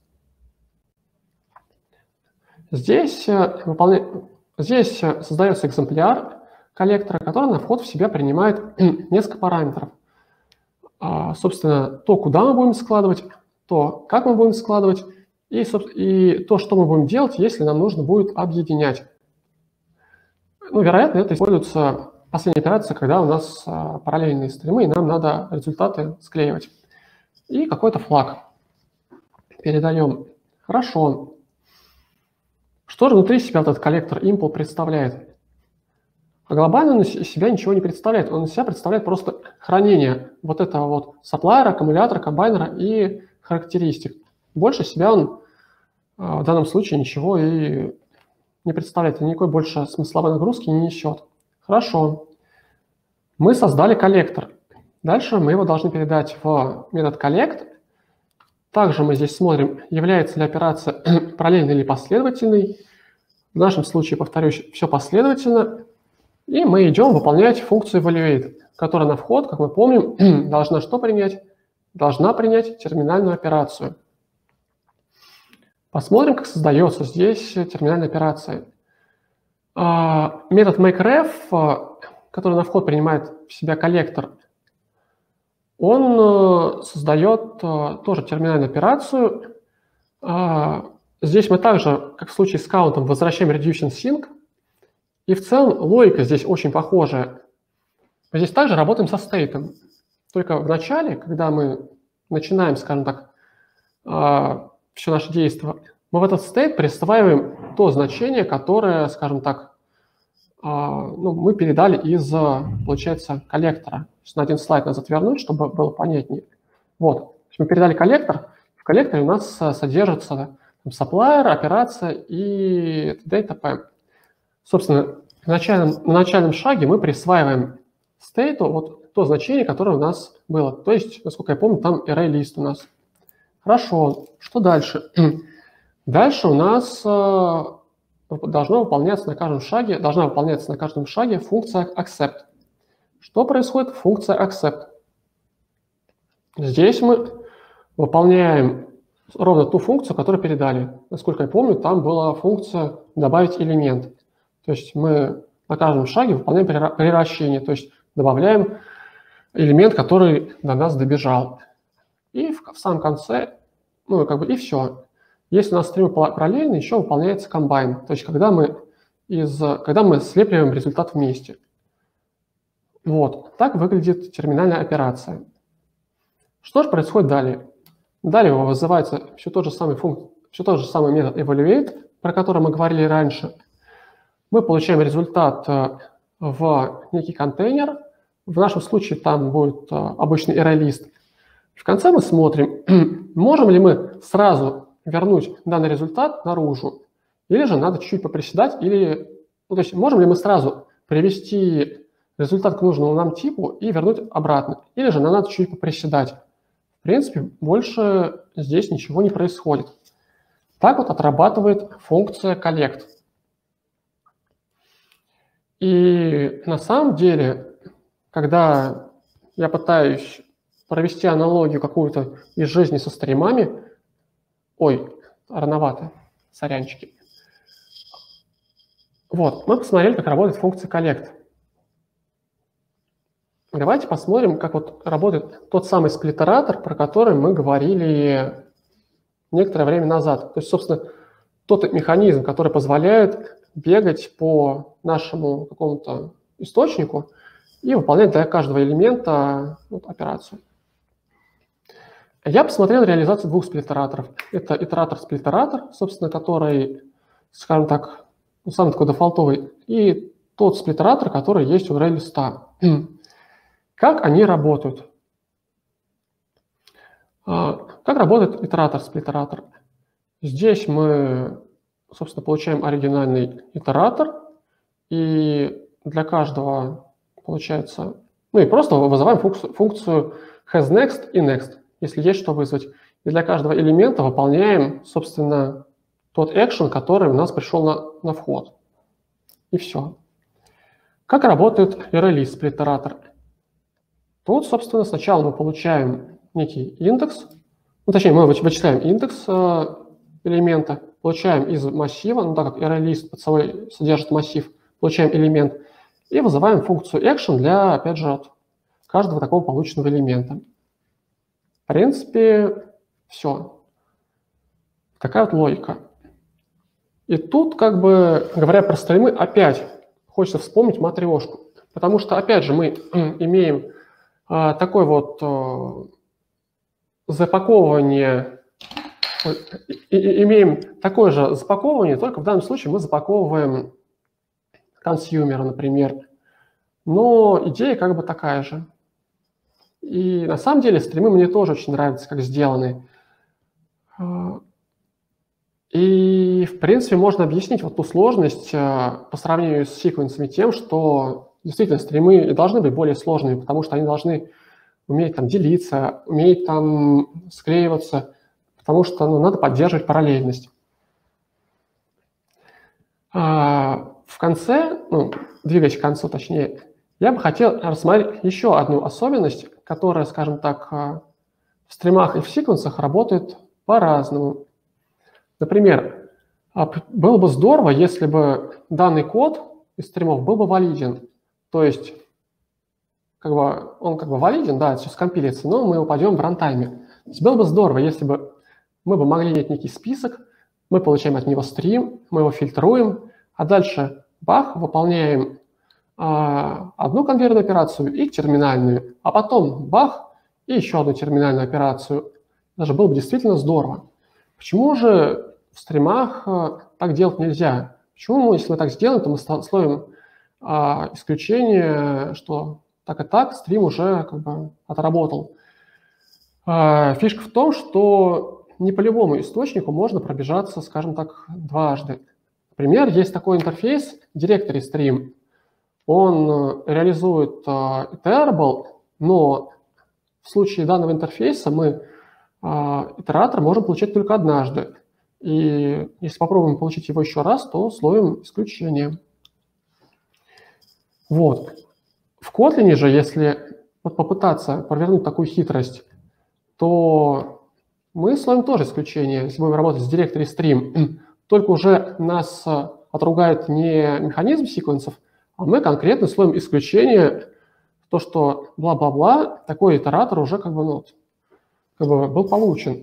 Здесь создается экземпляр коллектора, который на вход в себя принимает несколько параметров. Собственно, то, куда мы будем складывать, то, как мы будем складывать, и то, что мы будем делать, если нам нужно будет объединять. Ну, вероятно, это используется последняя операция, когда у нас параллельные стримы, и нам надо результаты склеивать. И какой-то флаг передаем. Хорошо. Что же внутри себя этот коллектор impl представляет? А глобально он из себя ничего не представляет. Он из себя представляет просто хранение вот этого вот сапплайера, аккумулятора, комбайнера и характеристик. Больше себя он в данном случае ничего и не представляет. Никакой больше смысловой нагрузки не несет. Хорошо. Мы создали коллектор. Дальше мы его должны передать в метод collect. Также мы здесь смотрим, является ли операция параллельной или последовательной. В нашем случае, повторюсь, все последовательно. И мы идем выполнять функцию evaluate, которая на вход, как мы помним, должна что принять? Должна принять терминальную операцию. Посмотрим, как создается здесь терминальная операция. Метод makeRef, который на вход принимает в себя коллектор, он создает тоже терминальную операцию. Здесь мы также, как в случае с каунтом, возвращаем reducing sync. И в целом логика здесь очень похожая. Мы здесь также работаем со стейтом. Только в начале, когда мы начинаем, скажем так, все наше действие, мы в этот state присваиваем то значение, которое, скажем так, мы передали из, получается, коллектора. На один слайд назад вернуть, чтобы было понятнее. Вот, мы передали коллектор. В коллекторе у нас содержится supplier, операция и т.д. и т.п. Собственно, на начальном шаге мы присваиваем state вот то значение, которое у нас было. То есть, насколько я помню, там array-list у нас. Хорошо, что дальше? Дальше у нас должна выполняться на каждом шаге функция accept. Что происходит в функции accept? Здесь мы выполняем ровно ту функцию, которую передали. Насколько я помню, там была функция добавить элемент. То есть мы на каждом шаге выполняем превращение, то есть добавляем элемент, который до нас добежал. И в самом конце, и все. Если у нас стримы параллельно, еще выполняется combine, то есть когда мы слепливаем результат вместе. Вот, так выглядит терминальная операция. Что же происходит далее? Далее вызывается все тот же самый метод evaluate, про который мы говорили раньше. Мы получаем результат в некий контейнер. В нашем случае там будет обычный array-list. В конце мы смотрим, можем ли мы сразу вернуть данный результат наружу, или же надо чуть-чуть поприседать, то есть можем ли мы сразу привести результат к нужному нам типу и вернуть обратно, или же нам надо чуть-чуть поприседать. В принципе, больше здесь ничего не происходит. Так вот отрабатывает функция collect. И на самом деле, когда я пытаюсь провести аналогию какую-то из жизни со стримами, рановато, сорянчики. Вот, мы посмотрели, как работает функция collect. Давайте посмотрим, как вот работает тот самый сплиттератор, про который мы говорили некоторое время назад. То есть, собственно, тот механизм, который позволяет бегать по нашему какому-то источнику и выполнять для каждого элемента операцию. Я посмотрел реализацию двух сплиттераторов. Это итератор-сплиттератор, собственно, который, скажем так, самый такой дефолтовый, и тот сплиттератор, который есть у array-листа. Как они работают? Как работает итератор-сплиттератор? Здесь мы, собственно, получаем оригинальный итератор, и для каждого, получается, и просто вызываем функцию hasNext и next, если есть что вызвать. И для каждого элемента выполняем, собственно, тот экшен, который у нас пришел на вход. И все. Как работает array-list сплиттератор? Тут, собственно, сначала мы получаем некий индекс, мы вычисляем индекс элемента, получаем из массива, так как array-list под собой содержит массив, получаем элемент и вызываем функцию action для, опять же, каждого такого полученного элемента. В принципе, все. Такая вот логика. И тут, говоря про стримы, опять хочется вспомнить матрешку, потому что, опять же, мы имеем такое вот запаковывание, имеем такое же запаковывание, только в данном случае мы запаковываем консюмера, например. Но идея такая же. И на самом деле стримы мне тоже очень нравятся, как сделаны. И, в принципе, можно объяснить вот ту сложность по сравнению с секвенсами тем, что действительно стримы должны быть более сложными, потому что они должны уметь делиться, уметь склеиваться, потому что надо поддерживать параллельность. В конце, двигаясь к концу точнее, я бы хотел рассмотреть еще одну особенность, которая, скажем так, в стримах и в секвенсах работает по-разному. Например, было бы здорово, если бы данный код из стримов был бы валиден. То есть он валиден, да, это все скомпилится, но мы упадем в рантайме. То есть было бы здорово, если бы мы бы могли иметь некий список, мы получаем от него стрим, мы его фильтруем, а дальше выполняем одну конвейерную операцию и терминальную, а потом и еще одну терминальную операцию. Даже было бы действительно здорово. Почему же в стримах так делать нельзя. Почему? Если мы так сделаем, то мы словим исключение, что так и так стрим уже как бы отработал. Фишка в том, что не по любому источнику можно пробежаться, скажем так, дважды. Например, есть такой интерфейс Directory Stream. Он реализует iterable, но в случае данного интерфейса мы итератор можем получать только однажды. И если попробуем получить его еще раз, то словим исключение. Вот. В Kotlin же, если попытаться провернуть такую хитрость, то мы словим тоже исключение, если будем работать с Directory Stream. Только уже нас отругает не механизм секвенсов, а мы конкретно словим исключение, то, что бла-бла-бла, такой итератор уже как бы был получен.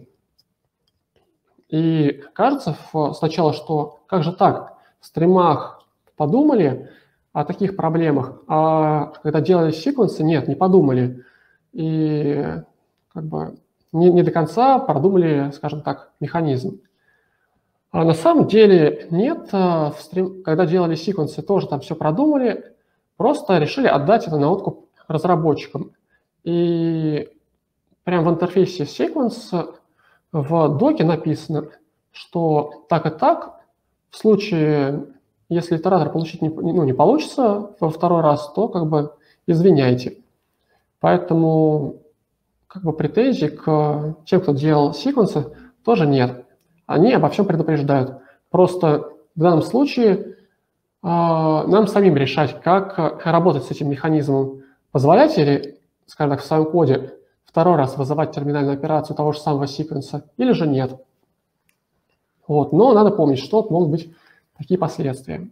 И кажется сначала, что как же так, в стримах подумали о таких проблемах, а когда делали секвенсы, нет, не подумали. И как бы не до конца продумали, скажем так, механизм. А на самом деле нет, когда делали секвенсы, тоже там все продумали, просто решили отдать это на откуп разработчикам. И прямо в интерфейсе sequence в доке написано, что так и так, в случае, если итератор получить не получится во второй раз, то как бы извиняйте. Поэтому как бы претензий к тем, кто делал секвенсы, тоже нет. Они обо всем предупреждают. Просто в данном случае нам самим решать, как работать с этим механизмом. Позволять или, скажем так, в своем коде второй раз вызывать терминальную операцию того же самого секвенса, или же нет. Вот. Но надо помнить, что могут быть такие последствия.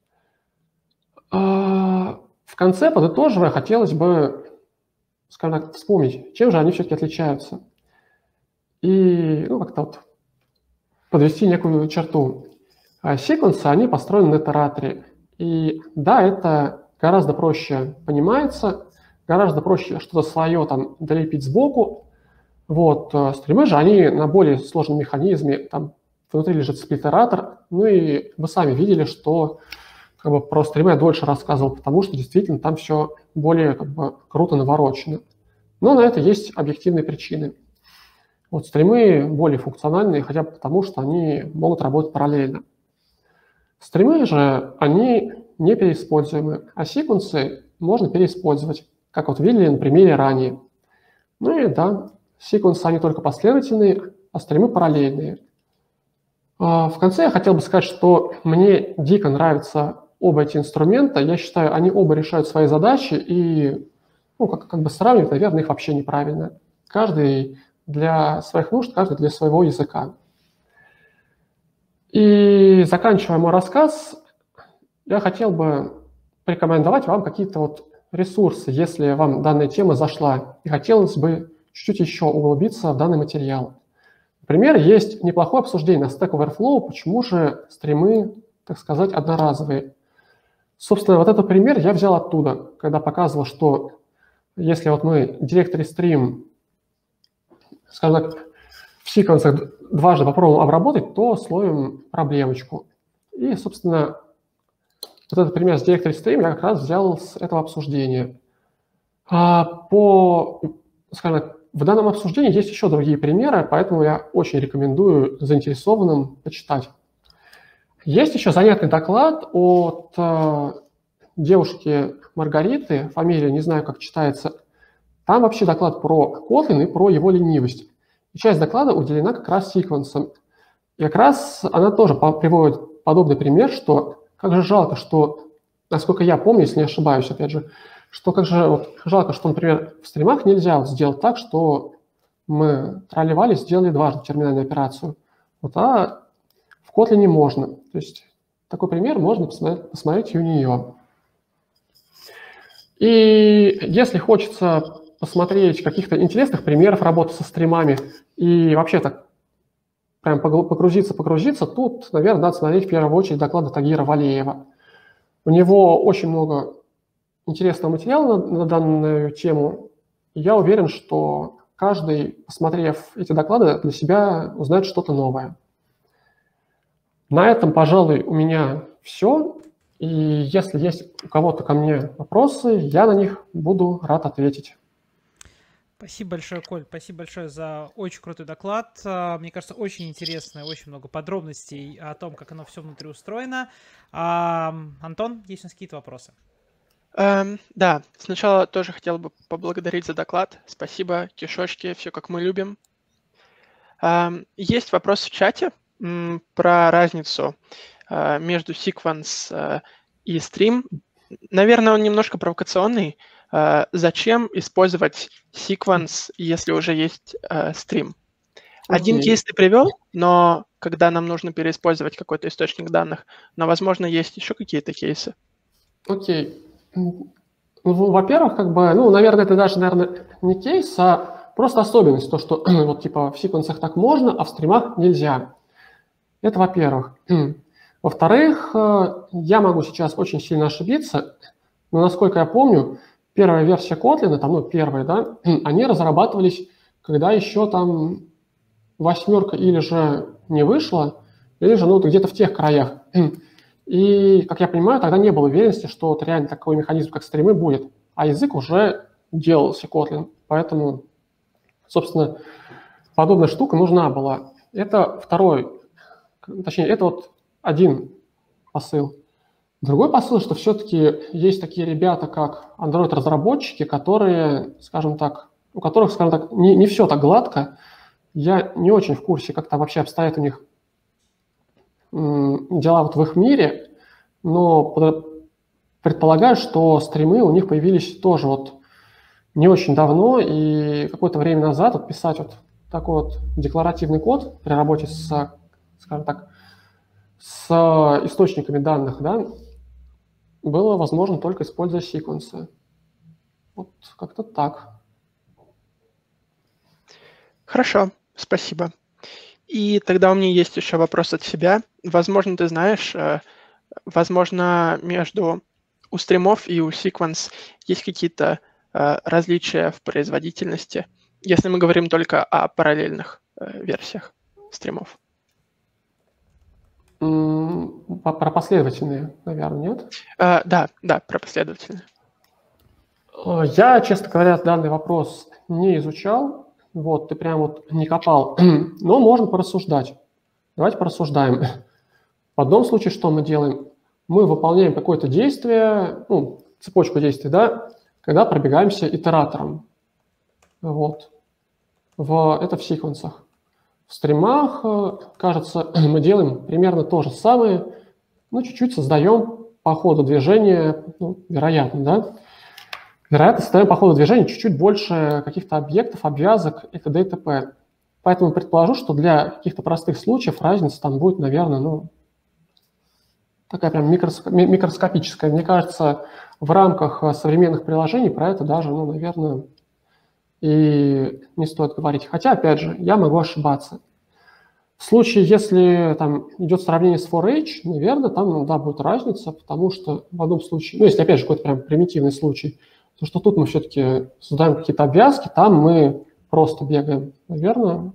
В конце, подытоживая, хотелось бы, скажем так, вспомнить, чем же они все-таки отличаются. И как-то вот подвести некую черту. Секвенсы, они построены на итераторе. И да, это гораздо проще понимается, гораздо проще что-то свое там долепить сбоку. Вот. Стримы же, они на более сложном механизме, там внутри лежит сплитератор. Ну и вы сами видели, что как бы про стримы я дольше рассказывал, потому что действительно там все более как бы круто наворочено. Но на это есть объективные причины. Вот стримы более функциональные, хотя бы потому, что они могут работать параллельно. Стримы же, они не переиспользуемы, а секвенсы можно переиспользовать, как вот видели на примере ранее. Ну и да, секвенсы, они только последовательные, а стримы параллельные. В конце я хотел бы сказать, что мне дико нравятся оба эти инструмента. Я считаю, они оба решают свои задачи, и как бы сравнивать, наверное, их вообще неправильно. Каждый для своих нужд, каждый для своего языка. И заканчивая мой рассказ, я хотел бы порекомендовать вам какие-то вот ресурсы, если вам данная тема зашла, и хотелось бы чуть-чуть еще углубиться в данный материал. Например, есть неплохое обсуждение на Stack Overflow, почему же стримы, так сказать, одноразовые. Собственно, вот этот пример я взял оттуда, когда показывал, что если вот мы Directory Stream, скажем так, в секвенсах дважды попробуем обработать, то словим проблемочку. И, собственно, вот этот пример с Directory Stream я как раз взял с этого обсуждения. Скажем так, в данном обсуждении есть еще другие примеры, поэтому я очень рекомендую заинтересованным почитать. Есть еще занятный доклад от девушки Маргариты, фамилия не знаю, как читается. Там вообще доклад про Kotlin и про его ленивость. И часть доклада уделена как раз секвенсам. И как раз она тоже приводит подобный пример, что как же жалко, что, насколько я помню, если не ошибаюсь, опять же, что как же жалко, что, например, в стримах нельзя сделать так, что мы тролливали, сделали дважды терминальную операцию. А в Kotlin можно. То есть такой пример можно посмотреть и у нее. И если хочется посмотреть каких-то интересных примеров работы со стримами и вообще так прям погрузиться, тут, наверное, надо смотреть в первую очередь доклады Тагира Валеева. У него очень много интересного материала на данную тему. И я уверен, что каждый, посмотрев эти доклады, для себя узнает что-то новое. На этом, пожалуй, у меня все. И если есть у кого-то ко мне вопросы, я на них буду рад ответить. Спасибо большое, Коль. Спасибо большое за очень крутой доклад. Мне кажется, очень интересно, очень много подробностей о том, как оно все внутри устроено. Антон, есть у нас какие-то вопросы? Да, сначала тоже хотел бы поблагодарить за доклад. Спасибо, кишочки, все как мы любим. Есть вопрос в чате про разницу между sequence и stream. Наверное, он немножко провокационный. Зачем использовать sequence, если уже есть stream? Один кейс ты привел, но когда нам нужно переиспользовать какой-то источник данных, но, возможно, есть еще какие-то кейсы. Окей. Ну, во-первых, наверное, это даже, не кейс, а просто особенность, то, что вот типа в секвенсах так можно, а в стримах нельзя. Это во-первых. Во-вторых, я могу сейчас очень сильно ошибиться, но, насколько я помню, первая версия Kotlin, первые, да, они разрабатывались, когда еще там 8 или же не вышла, или же, где-то в тех краях. И, как я понимаю, тогда не было уверенности, что вот реально такой механизм, как стримы, будет. А язык уже делался, Kotlin. Поэтому, собственно, подобная штука нужна была. Это это вот один посыл. Другой посыл, что все-таки есть такие ребята, как Android-разработчики, которые, у которых, не все так гладко. Я не очень в курсе, как там вообще обстоят у них дела вот в их мире, но предполагаю, что стримы у них появились тоже вот не очень давно, и какое-то время назад вот писать вот такой вот декларативный код при работе с источниками данных, да, было возможно только используя секвенсы. Вот как-то так. Хорошо, спасибо. И тогда у меня есть еще вопрос от себя. Возможно, ты знаешь, возможно, у стримов и у sequence есть какие-то различия в производительности, если мы говорим только о параллельных версиях стримов. Про последовательные, наверное, нет? Да, про последовательные. Я, честно говоря, данный вопрос не изучал. Вот, ты прям вот не копал. Но можно порассуждать. Давайте порассуждаем. В одном случае что мы делаем? Мы выполняем какое-то действие, цепочку действий, да, когда пробегаемся итератором. Вот. Это в секвенсах. В стримах, кажется, мы делаем примерно то же самое, чуть-чуть создаем по ходу движения, вероятно, да, вероятно, создаем по ходу движения чуть-чуть больше каких-то объектов, обвязок и т.д. и т.п. Поэтому предположу, что для каких-то простых случаев разница там будет, наверное, такая прям микроскопическая. Мне кажется, в рамках современных приложений про это даже, наверное, и не стоит говорить. Хотя, опять же, я могу ошибаться. В случае, если там идет сравнение с for-each, наверное, там, да, будет разница, потому что в одном случае, если, опять же, какой-то прям примитивный случай, то что тут мы все-таки создаем какие-то обвязки, там мы просто бегаем, наверное.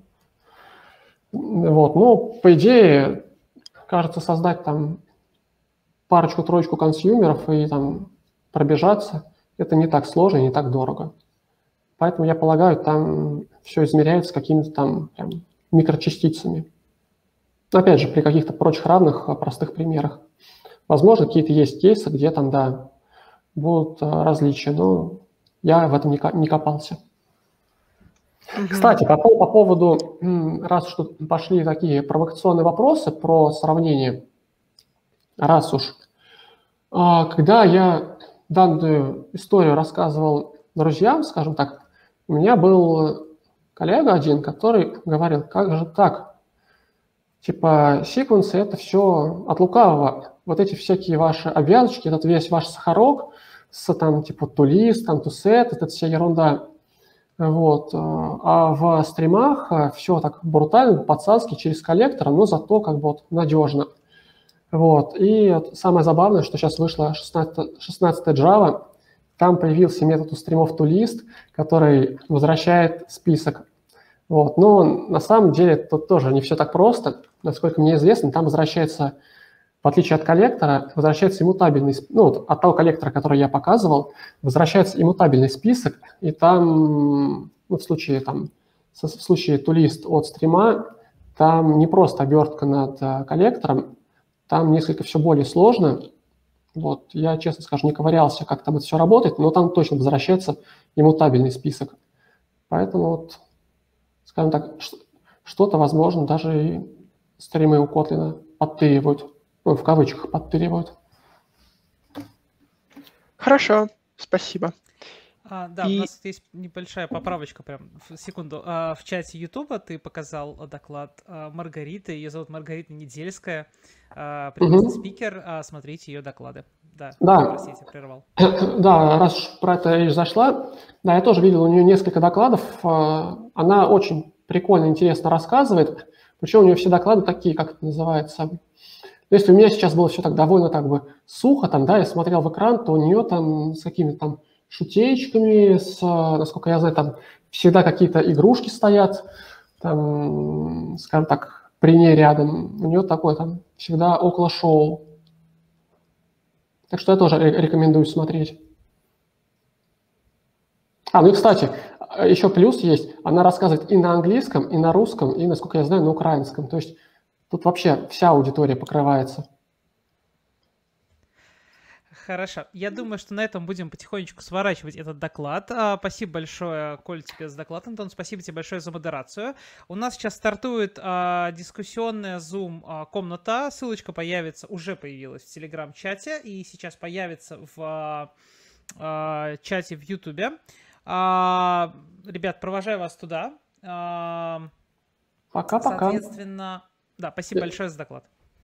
Вот, но, по идее, кажется, создать там парочку-троечку консюмеров и там пробежаться, это не так сложно и не так дорого. Поэтому, я полагаю, там все измеряется какими-то там прям микрочастицами. Опять же, при каких-то прочих равных простых примерах. Возможно, какие-то есть кейсы, где там, да, будут различия, но я в этом не копался. Кстати, по поводу, раз что пошли такие провокационные вопросы про сравнение, раз уж, когда я данную историю рассказывал друзьям, скажем так, у меня был коллега один, который говорил, как же так? Типа, секвенсы – это все от лукавого. Вот эти всякие ваши обвязочки, этот весь ваш сахарок с там типа toList, там toSet, это вся ерунда. Вот. А в стримах все так брутально, по-пацански, через коллектор, но зато как бы вот надежно. Вот. И вот самое забавное, что сейчас вышла 16-я Java, там появился метод у стримов toList, который возвращает список. Вот. Но на самом деле тут тоже не все так просто. Насколько мне известно, там возвращается, в отличие от коллектора, возвращается иммутабельный, ну, вот от того коллектора, который я показывал, возвращается иммутабельный список, и там, ну, в случае toList от стрима, там не просто обертка над коллектором, там несколько все более сложно. Вот, я, честно скажу, не ковырялся, как там это все работает, но там точно возвращается иммутабельный список. Поэтому, вот, скажем так, что-то, возможно, даже и стримы у Kotlin подтыривают, ну, в кавычках подтыривают. Хорошо, спасибо. Да, у нас есть небольшая поправочка, прям секунду. В чате Ютуба ты показал доклад Маргариты. Ее зовут Маргарита Недельская. Прекрасный спикер. Смотрите ее доклады. Да, простите, прервал. Да, раз уж про это речь зашла, да, я тоже видел у нее несколько докладов. Она очень прикольно, интересно рассказывает. Причем у нее все доклады такие, как это называется. Если у меня сейчас было все так довольно как бы сухо, там, да, я смотрел в экран, то у нее там с какими-то там шутеечками, насколько я знаю, там всегда какие-то игрушки стоят, там, скажем так, при ней рядом. У нее такое там всегда около шоу. Так что я тоже рекомендую смотреть. Ну и, кстати, еще плюс есть. Она рассказывает и на английском, и на русском, и, насколько я знаю, на украинском. То есть тут вообще вся аудитория покрывается. Хорошо. Я думаю, что на этом будем потихонечку сворачивать этот доклад. Спасибо большое, Коль, тебе за доклад, Антон. Спасибо тебе большое за модерацию. У нас сейчас стартует дискуссионная Zoom комната. Ссылочка появится, уже появилась в Telegram-чате и сейчас появится в чате в YouTube. Ребят, провожаю вас туда. Пока-пока. Соответственно, да, спасибо большое за доклад.